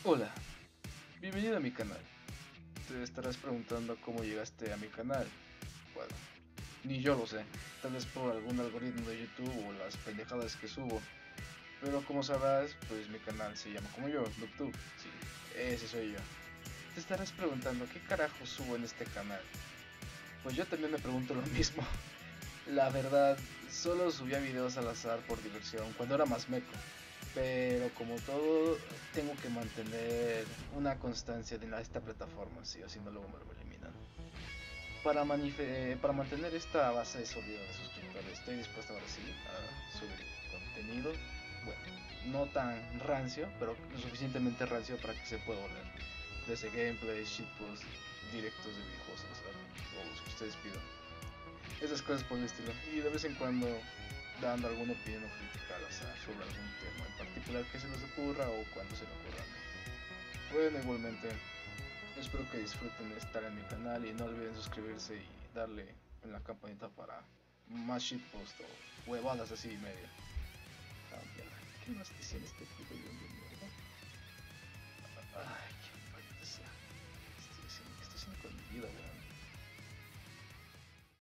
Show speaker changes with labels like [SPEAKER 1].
[SPEAKER 1] Hola, bienvenido a mi canal. Te estarás preguntando cómo llegaste a mi canal. Bueno, ni yo lo sé, tal vez por algún algoritmo de YouTube o las pendejadas que subo. Pero como sabrás, pues mi canal se llama como yo, NoobTube. Sí, ese soy yo. Te estarás preguntando qué carajo subo en este canal. Pues yo también me pregunto lo mismo. La verdad, solo subía videos al azar por diversión cuando era más meco. Pero como todo, tengo que mantener una constancia de esta plataforma, sí, o si no luego me lo eliminan. Para mantener esta base sólida de suscriptores, estoy dispuesto ahora sí a subir contenido. Bueno, no tan rancio, pero lo suficientemente rancio para que se pueda oler. Desde gameplays, shitposts, directos de videojuegos al azar, o los que ustedes pidan. Esas cosas por el estilo. Y de vez en cuando dando alguna opinión o crítica al azar sobre algún tema en particular que se les ocurra o cuando se me ocurra a mí. Bueno, igualmente, espero que disfruten de estar en mi canal y no olviden suscribirse y darle en la campanita para más shitpost o huevadas así y media. Ah, mierda. ¿Qué más decía este puto?